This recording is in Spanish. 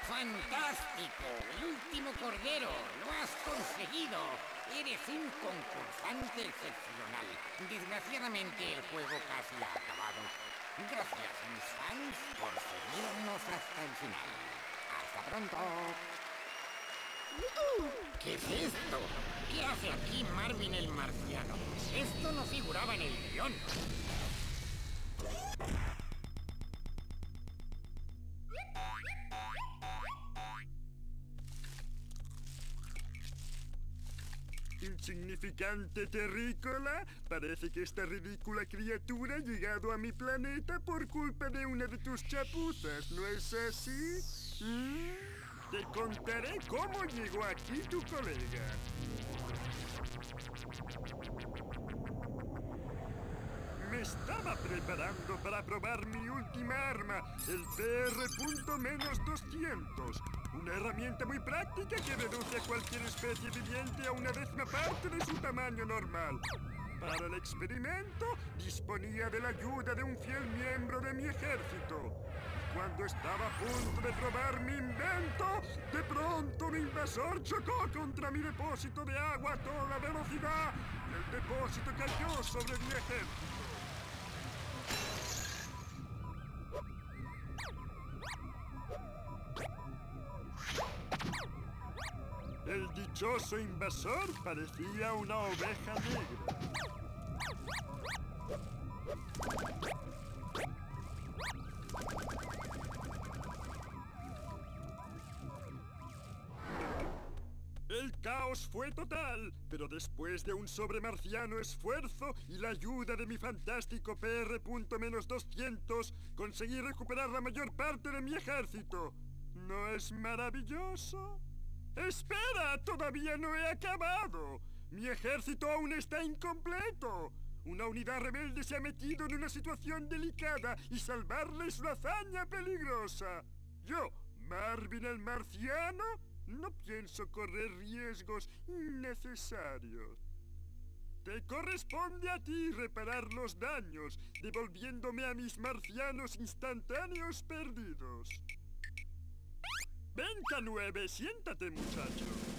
¡Fantástico! ¡El último cordero! ¡Lo has conseguido! Eres un concursante excepcional. Desgraciadamente el juego casi ha acabado. Gracias, mis fans, por seguirnos hasta el final. ¡Hasta pronto! ¿Qué es esto? ¿Qué hace aquí Marvin el marciano? Esto no figuraba en el guión. Insignificante terrícola, parece que esta ridícula criatura ha llegado a mi planeta por culpa de una de tus chapuzas, ¿no es así? Te contaré cómo llegó aquí tu colega. Me estaba preparando para probar mi última arma, el PR.-200. Una herramienta muy práctica que reduce a cualquier especie viviente a una 10ª parte de su tamaño normal. Para el experimento, disponía de la ayuda de un fiel miembro de mi ejército. Cuando estaba a punto de probar mi invento, de pronto un invasor chocó contra mi depósito de agua a toda velocidad y el depósito cayó sobre mi ejército. El dichoso invasor parecía una oveja negra. El caos fue total, pero después de un sobremarciano esfuerzo y la ayuda de mi fantástico PR.-200, conseguí recuperar la mayor parte de mi ejército. ¿No es maravilloso? ¡Espera! ¡Todavía no he acabado! ¡Mi ejército aún está incompleto! Una unidad rebelde se ha metido en una situación delicada y salvarla es una hazaña peligrosa. Yo, Marvin el marciano, no pienso correr riesgos innecesarios. Te corresponde a ti reparar los daños, devolviéndome a mis marcianos instantáneos perdidos. Ven, K9, siéntate, muchacho.